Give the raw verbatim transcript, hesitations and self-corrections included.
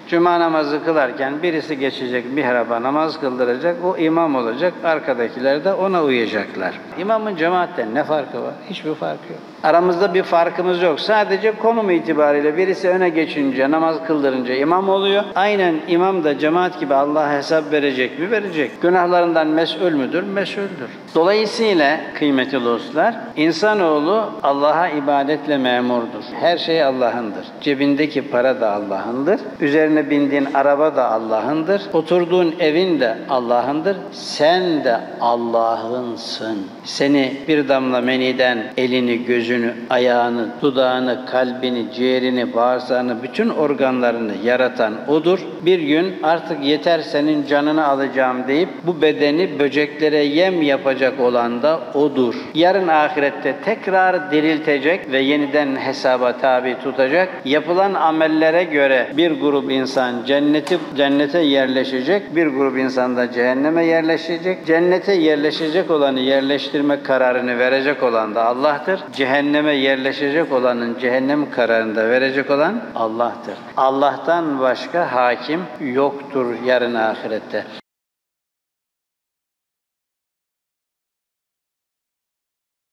Cuma namazı kılarken birisi geçecek mihraba, namaz kıldıracak, o imam olacak, arkadakiler de ona uyacaklar. İmamın cemaatten ne farkı var? Hiçbir farkı yok. Aramızda bir farkımız yok. Sadece konum itibariyle birisi öne geçince, namaz kıldırınca imam oluyor. Aynen imam da cemaat gibi Allah'a hesap verecek mi? Verecek. Günahlarından mes'ul müdür? Mes'uldür. Dolayısıyla kıymetli dostlar, insanoğlu Allah'a ibadetle memurdur. Her şey Allah'ındır. Cebindeki para da Allah'ındır. Üzerine bindiğin araba da Allah'ındır. Oturduğun evin de Allah'ındır. Sen de Allah'ınsın. Seni bir damla meniden elini, gözünü, ayağını, dudağını, kalbini, ciğerini, bağırsağını, bütün organlarını yaratan O'dur. Bir gün artık yeter senin canını alacağım deyip bu bedeni böceklere yem yapacak olan da O'dur. Yarın ahirette tekrar diriltecek ve yeniden hesaba tabi tutacak. Yapılan amellere göre bir grup insan cenneti, cennete yerleşecek, bir grup insan da cehenneme yerleşecek. Cennete yerleşecek olanı yerleştirme kararını verecek olan da Allah'tır. Cehenneme yerleşecek olanın cehennem kararını da verecek olan Allah'tır. Allah'tan başka hakim yoktur yarın ahirette.